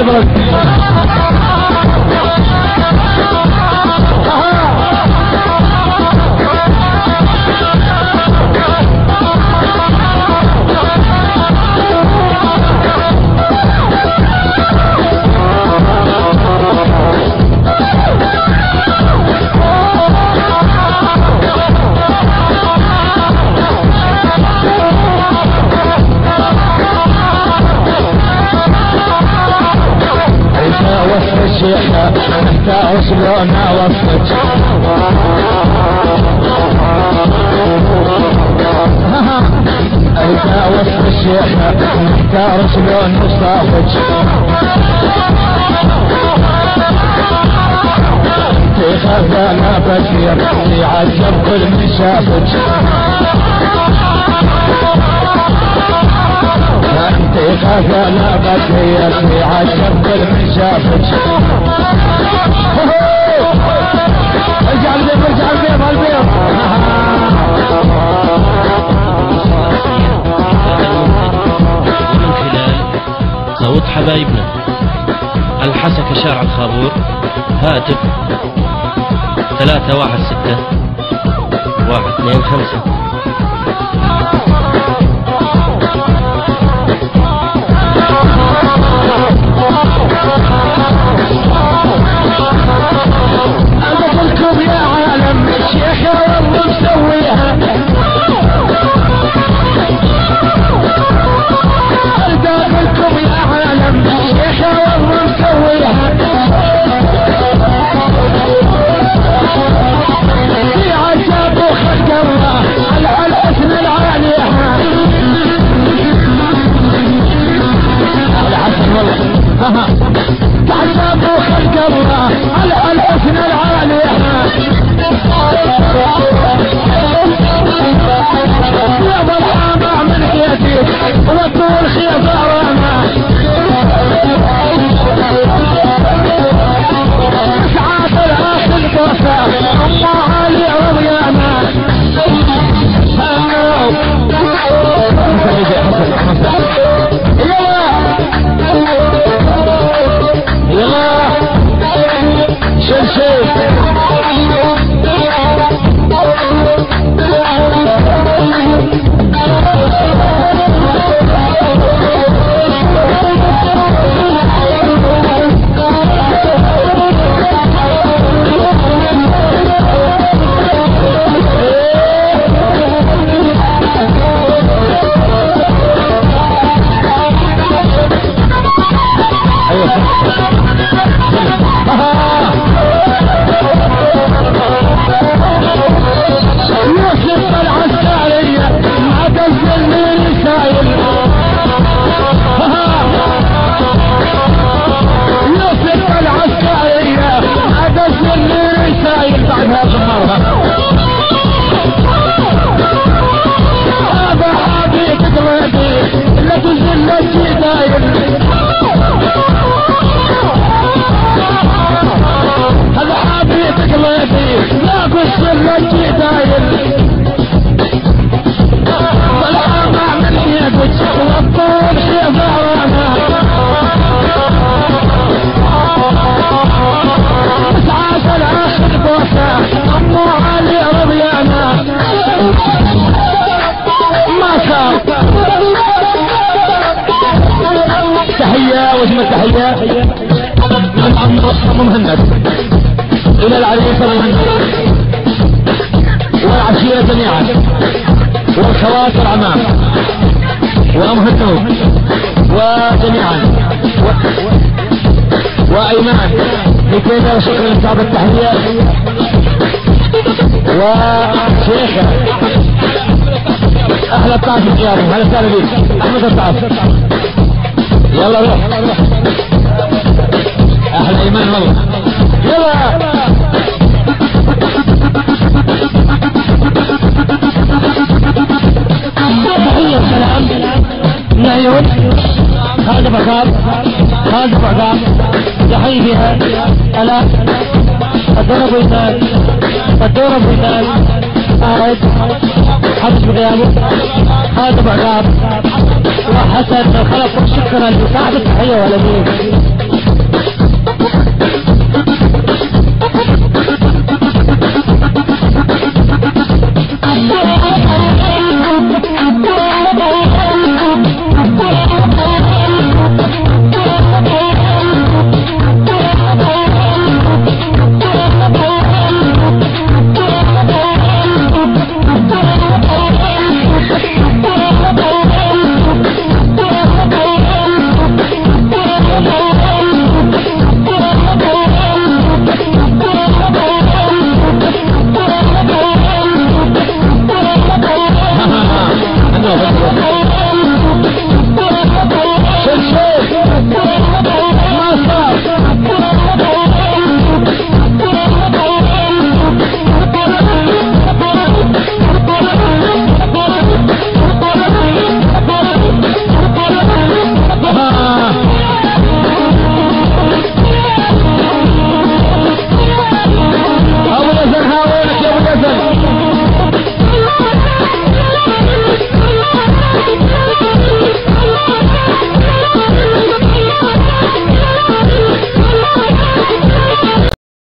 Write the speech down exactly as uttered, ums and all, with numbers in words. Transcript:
مبروك. الشيخة نحتاج شلونها وصفك أرجع وصف الشيخة نحتاج شلون وصافك في خزانة بكير في عجب كل من شافك انت خزانة بكير في عجب كل من شافك ارجع البيض ارجع البيض البيض من خلال صوت حبايبنا الحسكة شارع الخابور هاتف ثلاثة واحد ستة واحد اثنين خمسة. أقولكم يا عالم الشيخة والله مسويها أقولكم يا عالم الشيخة والله مسويها في عجب وخلق الله على الحسن العالية على حسن والله عجب وخلق الله على الحسن العالية يا ضلعامة من حياتي وطول خيطارنا مسعات الآخر قوسة الله علي رضيانا يلا شل شل تحية من عمرو مهند إلى العريس المهند والعشيرة جميعا والخواطر عمام وأمهدوه وجميعا و... وأيمان لكي وشكرا لصاحب التحية وشيخة أهلا الطاف القيامي هلا وسهلا بك أحمد الطاف يلا روح احلى ايمان والله يلا تحية وسلام من عيون هذا بكار هذا بعقاب يحيي بها الا الدور ابو ايمان الدور ابو ايمان قاعد حبس بغيابه هذا بعقاب وحسن الخلق شكرا لصاحب التحية والامين الله